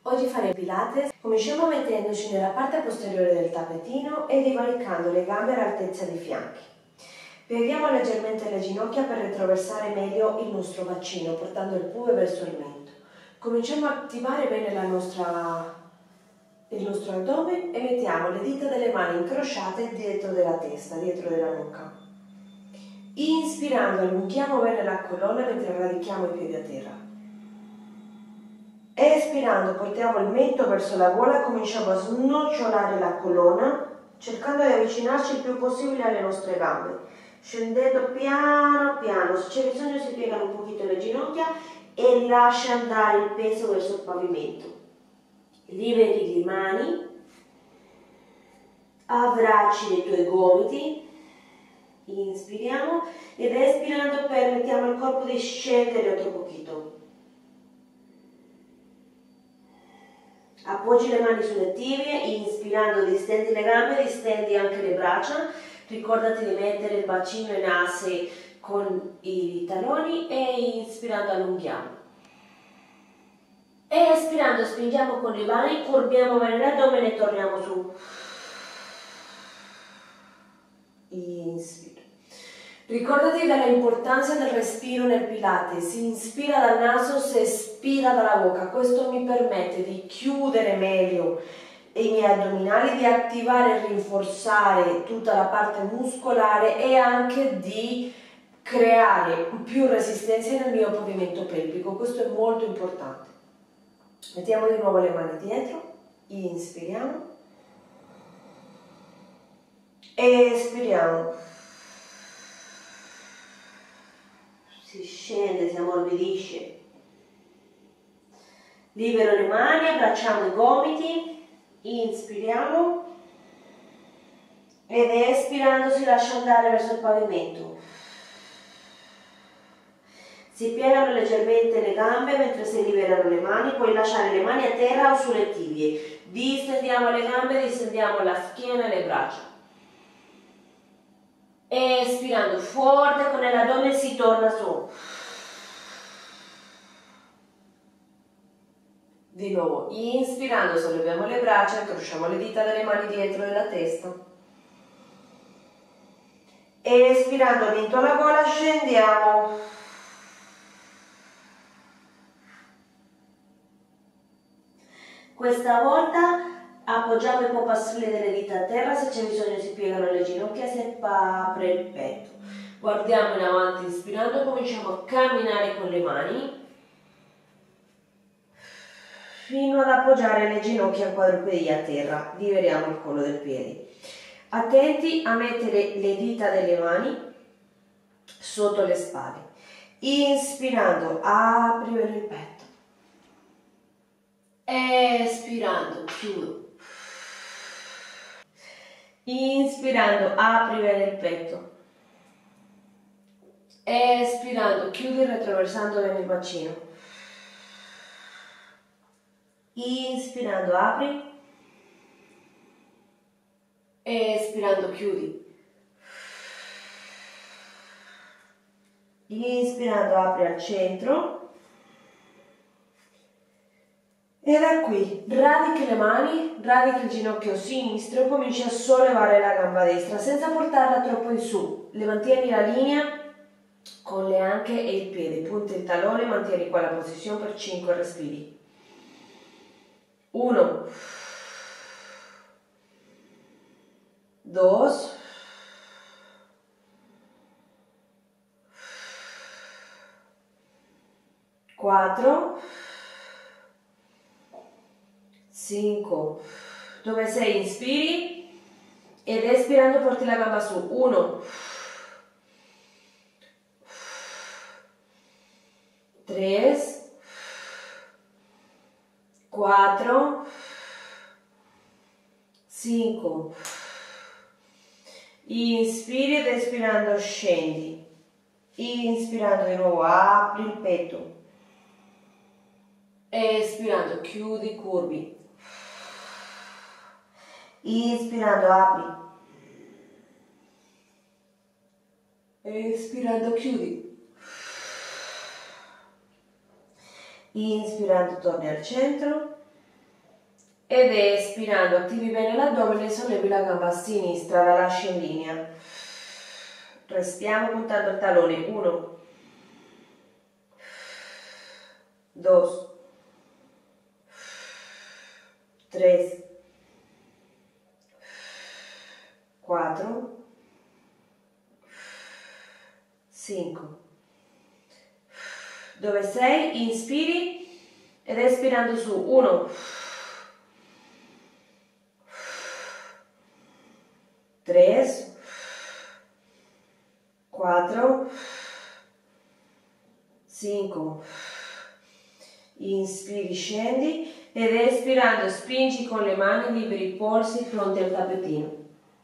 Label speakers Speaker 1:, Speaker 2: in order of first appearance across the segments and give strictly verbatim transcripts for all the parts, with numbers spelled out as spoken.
Speaker 1: Oggi faremo Pilates. Cominciamo mettendoci nella parte posteriore del tappetino e divaricando le gambe all'altezza dei fianchi. Pieghiamo leggermente le ginocchia per ritroversare meglio il nostro bacino, portando il pube verso il mento. Cominciamo a attivare bene la nostra, il nostro addome e mettiamo le dita delle mani incrociate dietro della testa, dietro della nuca. Inspirando allunghiamo bene la colonna mentre radichiamo i piedi a terra. Espirando portiamo il mento verso la gola e cominciamo a snocciolare la colonna cercando di avvicinarci il più possibile alle nostre gambe, scendendo piano piano. Se c'è bisogno si piegano un pochino le ginocchia e lascia andare il peso verso il pavimento. Liberi le mani, abbracci i tuoi gomiti, inspiriamo ed espirando permettiamo al corpo di scendere otro pochino. Appoggi le mani sulle tibie, inspirando distendi le gambe, distendi anche le braccia, ricordati di mettere il bacino in asse con i talloni e inspirando allunghiamo. E espirando spingiamo con le mani, curviamo bene l'addome e torniamo su. Inspira. Ricordati dell'importanza del respiro nel Pilates, si inspira dal naso, si espira dalla bocca, questo mi permette di chiudere meglio i miei addominali, di attivare e rinforzare tutta la parte muscolare e anche di creare più resistenza nel mio pavimento pelvico, questo è molto importante. Mettiamo di nuovo le mani dietro, inspiriamo, espiriamo. Si scende, si ammorbidisce. Libero le mani, abbracciamo i gomiti, inspiriamo ed espirando si lascia andare verso il pavimento. Si piegano leggermente le gambe mentre si liberano le mani, puoi lasciare le mani a terra o sulle tibie. Distendiamo le gambe, distendiamo la schiena e le braccia. Espirando forte con l'addome si torna su. Di nuovo, inspirando solleviamo le braccia, incrociamo le dita delle mani dietro della testa. Espirando mento alla gola, scendiamo. Questa volta appoggiamo i popassili delle dita a terra, se c'è bisogno si piegano le ginocchia, si apre il petto. Guardiamo in avanti, inspirando, cominciamo a camminare con le mani fino ad appoggiare le ginocchia e quadrupedi a terra, liberiamo il collo del piede. Attenti a mettere le dita delle mani sotto le spalle. Inspirando, apri bene il petto. Espirando, chiudo. Inspirando, apri bene il petto. Espirando, chiudi retroversando bene il bacino. Inspirando, apri. Espirando, chiudi. Inspirando, apri al centro. E da qui radichi le mani, radichi il ginocchio sinistro, cominci a sollevare la gamba destra senza portarla troppo in su. Le mantieni la linea con le anche e il piede, punta il tallone, mantieni qua la posizione per cinque respiri. uno, due, quattro, cinque. Dove sei inspiri ed espirando porti la gamba su. uno, tre, quattro, cinque. Inspiri ed espirando scendi. Inspirando di nuovo apri il petto. Espirando chiudi, curvi. Inspirando apri. Espirando chiudi. Inspirando torni al centro. ed espirando attivi bene l'addome, sollevi la gamba a sinistra, la lasci in linea. Restiamo puntando il talone. uno, due, tre, quattro, cinque. Dove sei? Inspiri ed espirando su. uno, tre, quattro, cinque. Inspiri, scendi ed espirando spingi con le mani, liberi i polsi fronte al tappetino.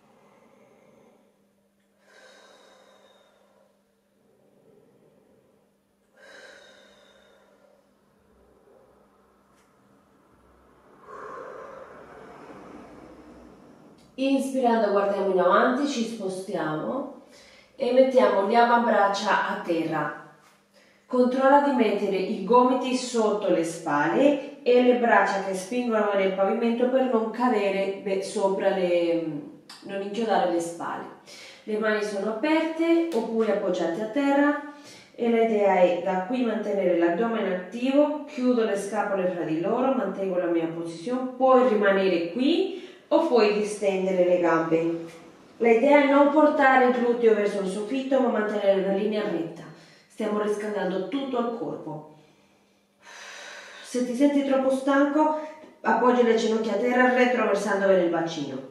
Speaker 1: Inspirando guardiamo in avanti, ci spostiamo e mettiamo le avambraccia a terra. Controlla di mettere i gomiti sotto le spalle e le braccia che spingono nel pavimento per non cadere beh, sopra le, non inchiodare le spalle. Le mani sono aperte oppure appoggiate a terra e l'idea è da qui mantenere l'addome attivo, chiudo le scapole fra di loro, mantengo la mia posizione, puoi rimanere qui o puoi distendere le gambe. L'idea è non portare il gluteo verso il soffitto ma mantenere una linea retta. Stiamo riscaldando tutto il corpo. Se ti senti troppo stanco, appoggi le ginocchia a terra retroversando bene il bacino.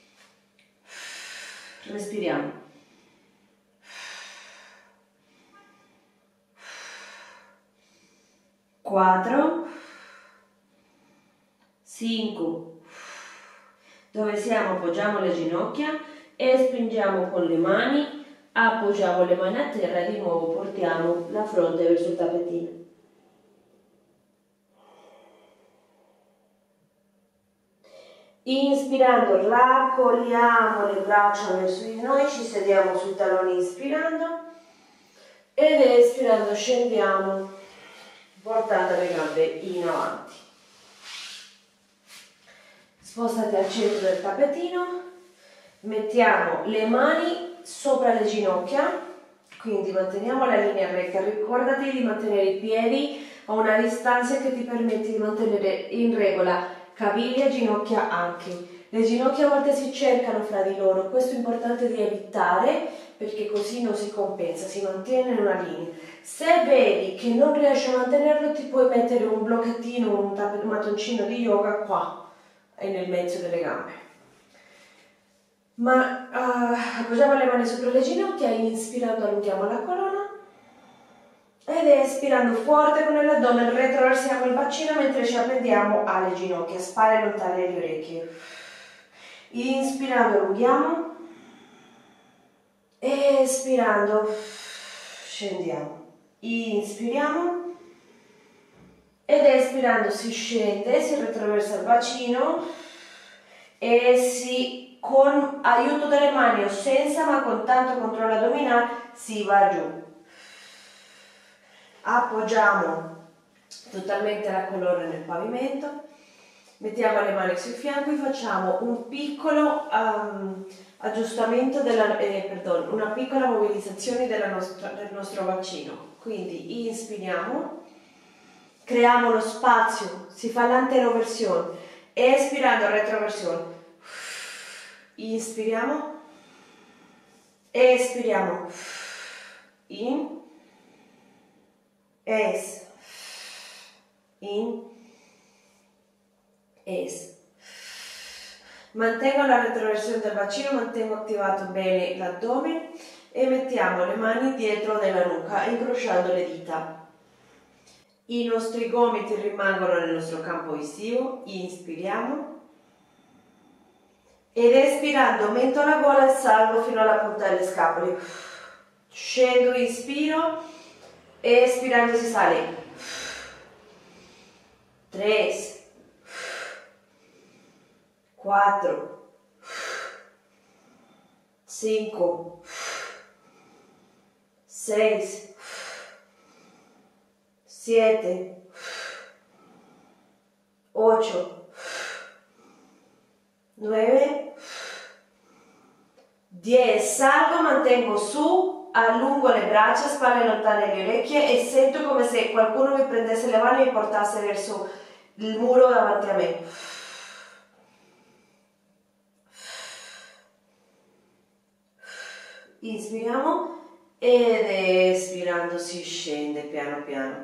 Speaker 1: Respiriamo. quattro, cinque. Dove siamo appoggiamo le ginocchia e spingiamo con le mani. Appoggiamo le mani a terra e di nuovo portiamo la fronte verso il tappetino. Inspirando raccogliamo le braccia verso di noi, ci sediamo sui taloni inspirando ed espirando scendiamo portando le gambe in avanti. Spostate al centro del tappetino, mettiamo le mani sopra le ginocchia, quindi manteniamo la linea retta, ricordati di mantenere i piedi a una distanza che ti permette di mantenere in regola caviglie e ginocchia anche. Le ginocchia a volte si cercano fra di loro, questo è importante di evitare perché così non si compensa, si mantiene in una linea. Se vedi che non riesci a mantenerlo ti puoi mettere un blocchettino, un, un mattoncino di yoga qua e nel mezzo delle gambe. Ma uh, appoggiamo le mani sopra le ginocchia, inspirando allunghiamo la colonna ed espirando forte con l'addome retroversiamo il bacino mentre ci appendiamo alle ginocchia, spalle lontane dalle orecchie. Inspirando allunghiamo, espirando scendiamo, inspiriamo ed espirando si scende, si retroversa il bacino e si con aiuto delle mani o senza ma con tanto controllo addominale si va giù. Appoggiamo totalmente la colonna nel pavimento, mettiamo le mani sui fianchi, facciamo un piccolo um, aggiustamento della, eh, perdono, una piccola mobilizzazione della nostra, del nostro bacino. Quindi inspiriamo, creiamo lo spazio, si fa l'anteroversione, espirando retroversione. Inspiriamo, espiriamo, in, es, in, es. Mantengo la retroversione del bacino, mantengo attivato bene l'addome e mettiamo le mani dietro della nuca, incrociando le dita. I nostri gomiti rimangono nel nostro campo visivo, inspiriamo. Ed espirando aumento la gola e salgo fino alla punta delle scapole. Scendo, inspiro, espirando si sale. tre, quattro, cinque, sei, sette, otto, nueve, diez, salgo, mantengo su, allungo le braccia, spalle lontane le orecchie e sento come se qualcuno mi prendesse le mani e mi portasse verso il muro davanti a me. Inspiriamo ed espirando si scende piano piano.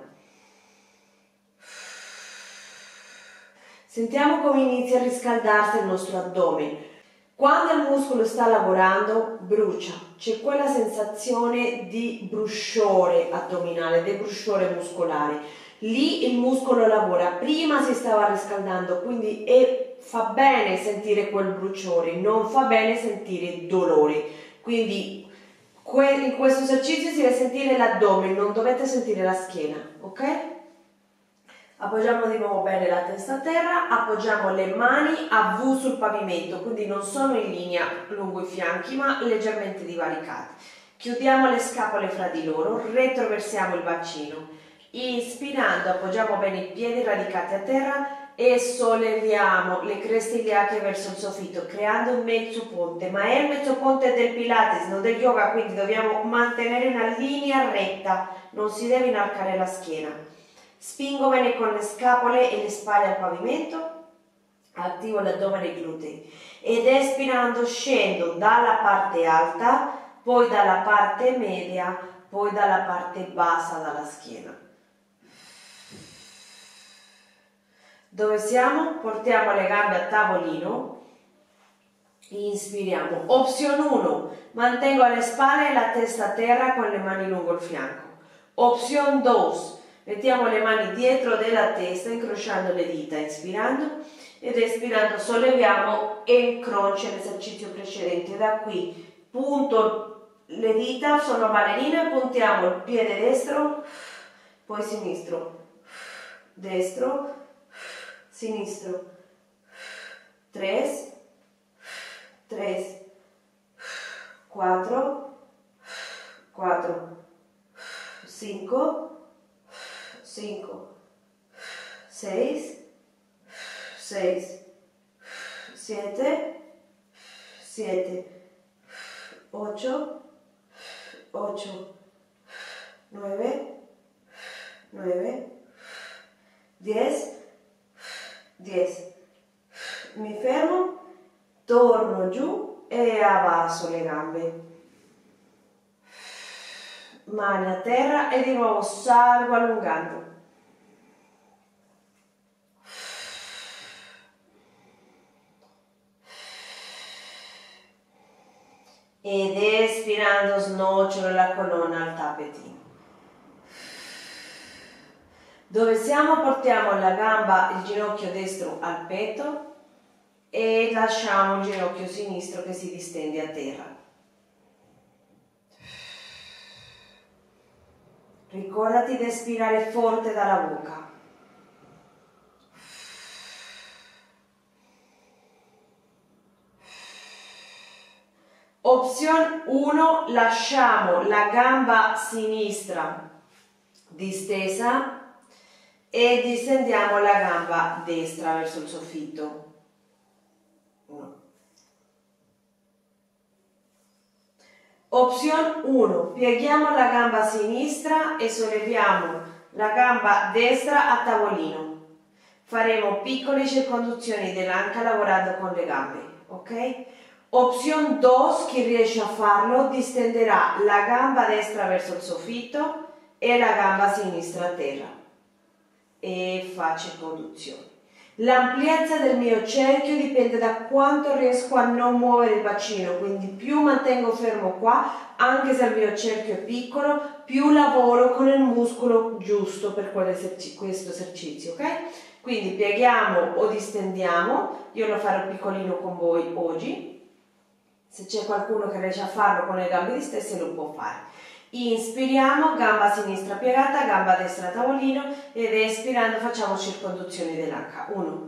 Speaker 1: Sentiamo come inizia a riscaldarsi il nostro addome. Quando il muscolo sta lavorando, brucia. C'è quella sensazione di brusciore addominale, di brusciore muscolare. Lì il muscolo lavora. Prima si stava riscaldando, quindi è, fa bene sentire quel bruciore, non fa bene sentire dolore. Quindi in questo esercizio si deve sentire l'addome, non dovete sentire la schiena, ok? Appoggiamo di nuovo bene la testa a terra, appoggiamo le mani a V sul pavimento, quindi non sono in linea lungo i fianchi ma leggermente divaricate. Chiudiamo le scapole fra di loro, retroversiamo il bacino. Inspirando appoggiamo bene i piedi radicati a terra e solleviamo le creste iliache verso il soffitto, creando un mezzo ponte. Ma è il mezzo ponte del Pilates, non del yoga, quindi dobbiamo mantenere una linea retta, non si deve inarcare la schiena. Spingo bene con le scapole e le spalle al pavimento, attivo l'addome e i glutei ed espirando scendo dalla parte alta, poi dalla parte media, poi dalla parte bassa dalla schiena. Dove siamo? Portiamo le gambe a tavolino, inspiriamo. Opzione uno, mantengo le spalle e la testa a terra con le mani lungo il fianco. Opzione due, mettiamo le mani dietro della testa incrociando le dita, inspirando ed espirando solleviamo e incrocio l'esercizio precedente. Da qui punto le dita, sono ballerine, puntiamo il piede destro, poi sinistro, destro, sinistro, tres, tres, quattro, quattro, cinco, cinco, seis, seis, siete, siete, ocho, ocho, nueve, nueve, diez, diez. Mi fermo, torno giù e abbasso le gambe. Mani a terra e di nuovo salgo allungando. Ed espirando snocciolo la colonna al tappetino. Dove siamo portiamo la gamba, il ginocchio destro al petto e lasciamo il ginocchio sinistro che si distende a terra. Ricordati di espirare forte dalla bocca. Opzione uno, lasciamo la gamba sinistra distesa e distendiamo la gamba destra verso il soffitto. uno. Opzione uno, pieghiamo la gamba sinistra e solleviamo la gamba destra a tavolino. Faremo piccole circonduzioni dell'anca lavorando con le gambe, ok? Opzione due, chi riesce a farlo distenderà la gamba destra verso il soffitto e la gamba sinistra a terra e fa circonduzioni. L'ampiezza del mio cerchio dipende da quanto riesco a non muovere il bacino, quindi più mantengo fermo qua, anche se il mio cerchio è piccolo, più lavoro con il muscolo giusto per questo esercizio, ok? Quindi pieghiamo o distendiamo, io lo farò piccolino con voi oggi. Se c'è qualcuno che riesce a farlo con le gambe distese lo può fare. Inspiriamo, gamba sinistra piegata, gamba destra a tavolino ed espirando facciamo circonduzioni dell'anca. uno,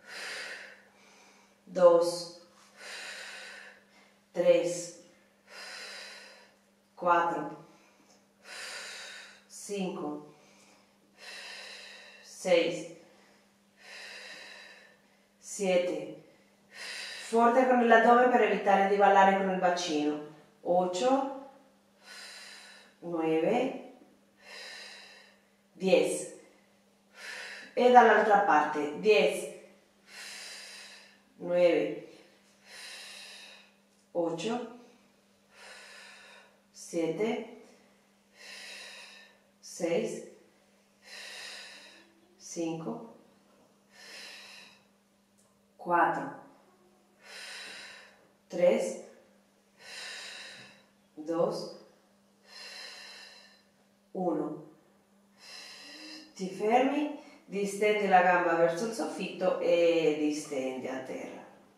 Speaker 1: due, tre, quattro, cinque, sei, siete, Forte con l'addome per evitare di ballare con il bacino. otto, nove, dieci. E dall'altra parte. dieci, nove, otto, sette, sei, cinque, quattro, tre, due, uno. Ti fermi, distendi la gamba verso il soffitto e distendi a terra.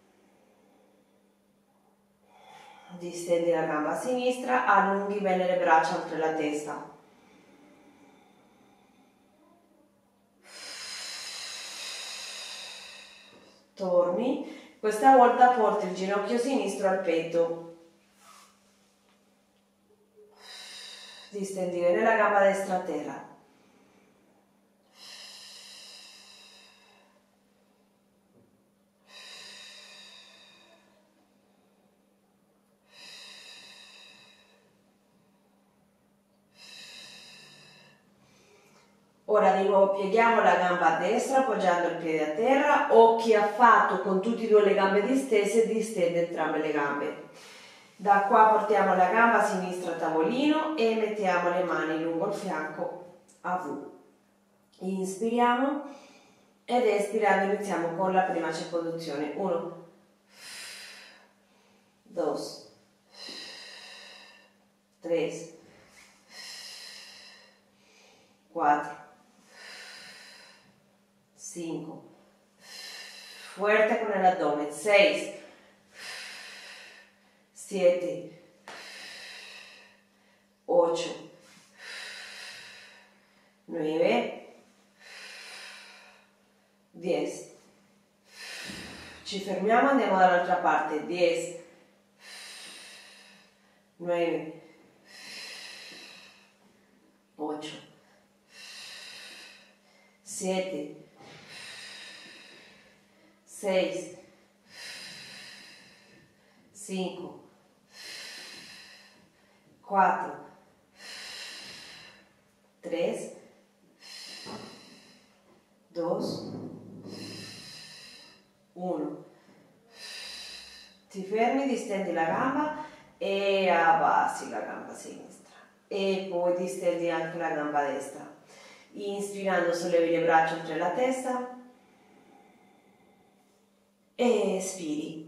Speaker 1: Distendi la gamba a sinistra, allunghi bene le braccia oltre la testa. Torni, questa volta porti il ginocchio sinistro al petto. Distendi bene la gamba destra a terra. Ora di nuovo pieghiamo la gamba a destra appoggiando il piede a terra, o chi ha fatto con tutte e due le gambe distese distende entrambe le gambe. Da qua portiamo la gamba sinistra a tavolino e mettiamo le mani lungo il fianco a V. Inspiriamo ed espirando iniziamo con la prima circonduzione. uno, due, tre, quattro, cinque, fuerte con el abdomen, seis, siete, ocho, nueve, diez. Ci fermiamo, andiamo dall'altra parte, diez, nueve, ocho, siete, seis, cinque, quattro, tre, due, uno. Ti fermi, distendi la gamba e abbassi la gamba sinistra e poi distendi anche la gamba destra. Inspirando sollevi le braccia oltre la testa e espiri.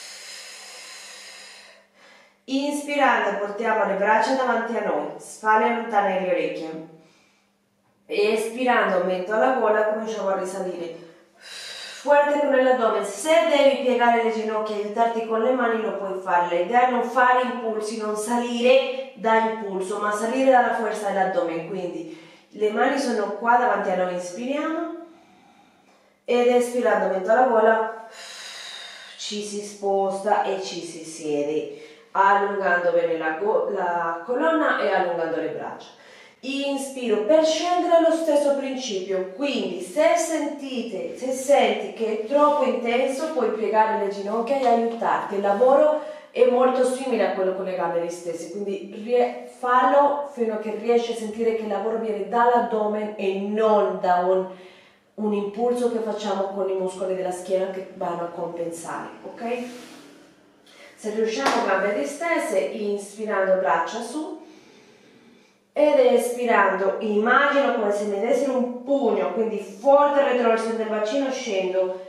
Speaker 1: Inspirando portiamo le braccia davanti a noi, spalle lontane dalle orecchie. Espirando aumento alla gola, cominciamo a risalire. Fuerte con l'addome. Se devi piegare le ginocchia e aiutarti con le mani lo puoi fare. L'idea è non fare impulsi, non salire da impulso, ma salire dalla forza dell'addome. Quindi le mani sono qua davanti a noi, inspiriamo ed espirando aumento alla gola ci si sposta e ci si siede, allungando bene la, la colonna e allungando le braccia. Inspiro per scendere lo stesso principio, quindi se sentite, se senti che è troppo intenso puoi piegare le ginocchia e aiutarti. Il lavoro è molto simile a quello con le gambe distese, quindi fallo fino a che riesci a sentire che il lavoro viene dall'addome e non da un, un impulso che facciamo con i muscoli della schiena che vanno a compensare, ok? Se riusciamo gambe distese, inspirando braccia su ed espirando immagino come se mi dessero un pugno, quindi forte retroversione del bacino, scendo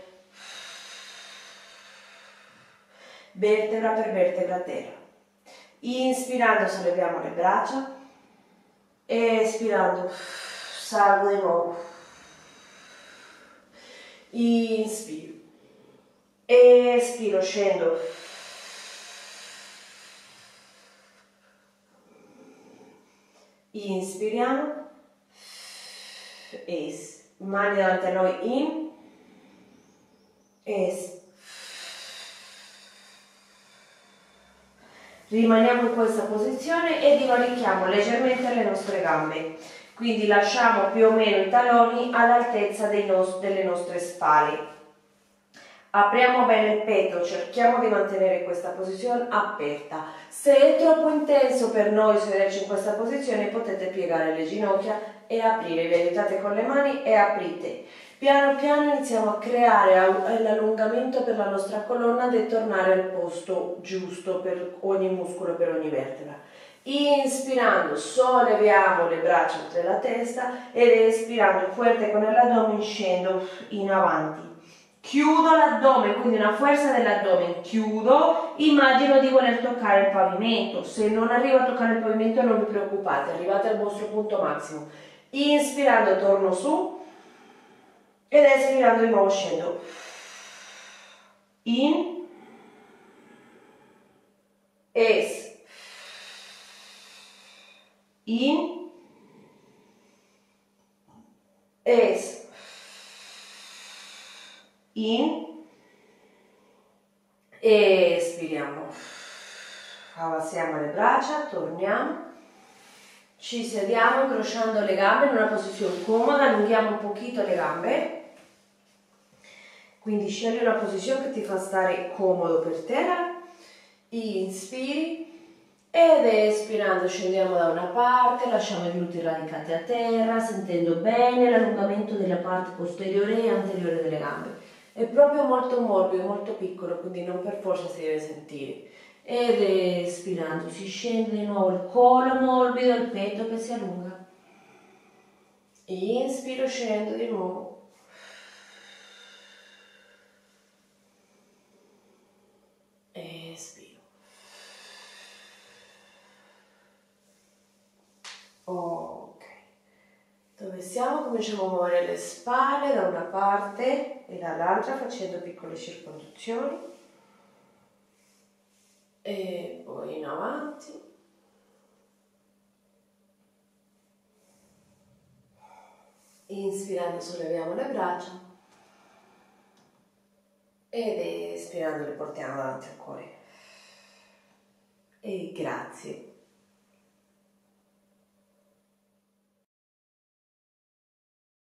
Speaker 1: vertebra per vertebra a terra. Inspirando solleviamo le braccia, espirando salgo di nuovo, inspiro, espiro, scendo, inspiriamo, es, mani davanti a noi, in, es. Rimaniamo in questa posizione e divarichiamo leggermente le nostre gambe, quindi lasciamo più o meno i talloni all'altezza delle nostre spalle. Apriamo bene il petto, cerchiamo di mantenere questa posizione aperta. Se è troppo intenso per noi sederci in questa posizione, potete piegare le ginocchia e aprire. Vi aiutate con le mani e aprite. Piano piano iniziamo a creare l'allungamento per la nostra colonna e tornare al posto giusto per ogni muscolo, per ogni vertebra. Inspirando solleviamo le braccia oltre la testa ed espirando forte con l'addome scendo in avanti. Chiudo l'addome, quindi una forza dell'addome, chiudo, immagino di voler toccare il pavimento. Se non arrivo a toccare il pavimento non vi preoccupate, arrivate al vostro punto massimo. Inspirando torno su ed espirando di nuovo scendo. In, es, in, es, in, espiriamo, abbassiamo le braccia, torniamo, ci sediamo incrociando le gambe in una posizione comoda, allunghiamo un pochino le gambe, quindi scegli una posizione che ti fa stare comodo per terra, inspiri ed espirando scendiamo da una parte, lasciamo i glutei radicati a terra, sentendo bene l'allungamento della parte posteriore e anteriore delle gambe. È proprio molto morbido, molto piccolo, quindi non per forza si deve sentire. Ed espirando si scende di nuovo il collo morbido, il petto che si allunga. Inspiro, scendo di nuovo. Espiro. Ok. Dove siamo? Cominciamo a muovere le spalle da una parte e dall'altra facendo piccole circonduzioni e poi in avanti inspirando solleviamo le braccia ed espirando le portiamo davanti al cuore e grazie.